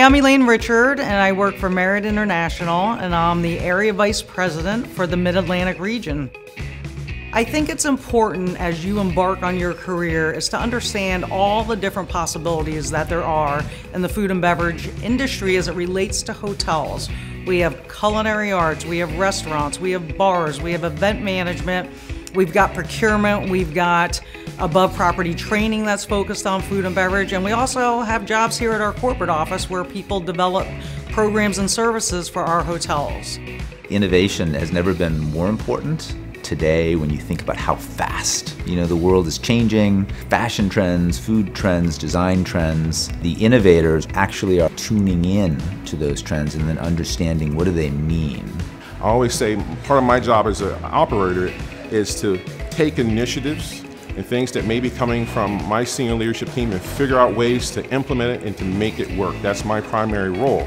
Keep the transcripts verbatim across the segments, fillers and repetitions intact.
I'm Elaine Richard, and I work for Marriott International, and I'm the Area Vice President for the Mid-Atlantic region. I think it's important as you embark on your career is to understand all the different possibilities that there are in the food and beverage industry as it relates to hotels. We have culinary arts, we have restaurants, we have bars, we have event management, we've got procurement, we've got above property training that's focused on food and beverage, and we also have jobs here at our corporate office where people develop programs and services for our hotels. Innovation has never been more important today when you think about how fast, you know, the world is changing. Fashion trends, food trends, design trends. The innovators actually are tuning in to those trends and then understanding what do they mean. I always say part of my job as an operator is to take initiatives and things that may be coming from my senior leadership team and figure out ways to implement it and to make it work. That's my primary role.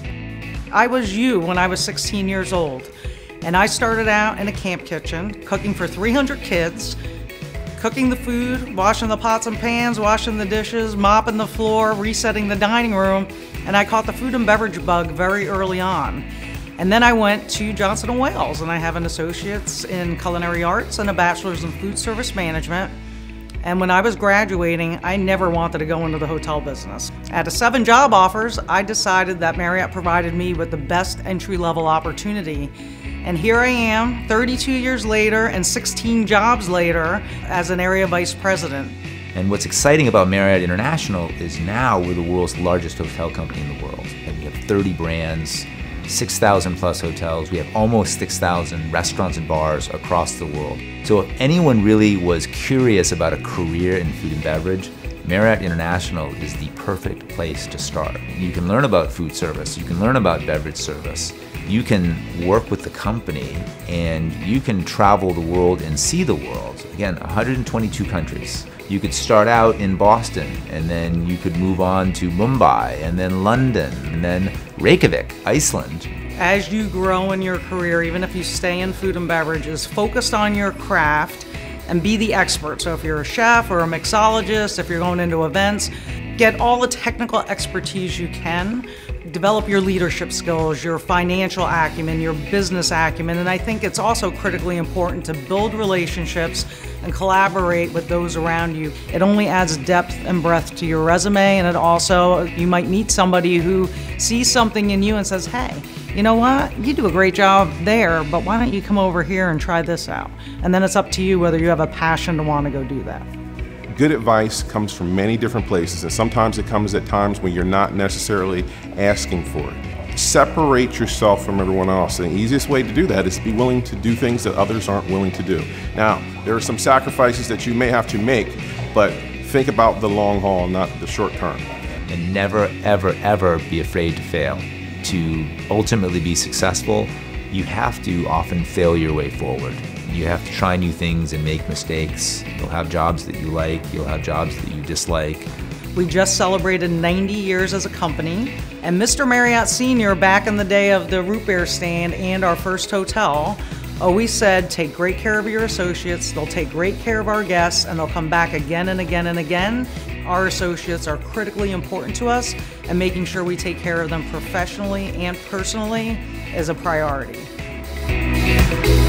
I was you when I was sixteen years old. And I started out in a camp kitchen, cooking for three hundred kids, cooking the food, washing the pots and pans, washing the dishes, mopping the floor, resetting the dining room, and I caught the food and beverage bug very early on. And then I went to Johnson and Wales, and I have an associate's in culinary arts and a bachelor's in food service management. And when I was graduating, I never wanted to go into the hotel business. Out of seven job offers, I decided that Marriott provided me with the best entry-level opportunity. And here I am, thirty-two years later and sixteen jobs later as an area vice president. And what's exciting about Marriott International is now we're the world's largest hotel company in the world. And we have thirty brands, six thousand plus hotels. We have almost six thousand restaurants and bars across the world. So if anyone really was curious about a career in food and beverage, Marriott International is the perfect place to start. You can learn about food service, you can learn about beverage service, you can work with the company, and you can travel the world and see the world. Again, one hundred twenty-two countries. You could start out in Boston, and then you could move on to Mumbai, and then London, and then Reykjavik, Iceland. As you grow in your career, even if you stay in food and beverages, focus on your craft and be the expert. So if you're a chef or a mixologist, if you're going into events, get all the technical expertise you can. Develop your leadership skills, your financial acumen, your business acumen, and I think it's also critically important to build relationships and collaborate with those around you. It only adds depth and breadth to your resume, and it also, you might meet somebody who sees something in you and says, hey, you know what, you do a great job there, but why don't you come over here and try this out? And then it's up to you whether you have a passion to want to go do that. Good advice comes from many different places, and sometimes it comes at times when you're not necessarily asking for it. Separate yourself from everyone else, and the easiest way to do that is to be willing to do things that others aren't willing to do. Now, there are some sacrifices that you may have to make, but think about the long haul, not the short term. And never, ever, ever be afraid to fail. To ultimately be successful, you have to often fail your way forward. You have to try new things and make mistakes. You'll have jobs that you like, you'll have jobs that you dislike. We just celebrated ninety years as a company, and Mister Marriott Senior, back in the day of the root beer stand and our first hotel, always said, take great care of your associates, they'll take great care of our guests, and they'll come back again and again and again. Our associates are critically important to us, and making sure we take care of them professionally and personally is a priority.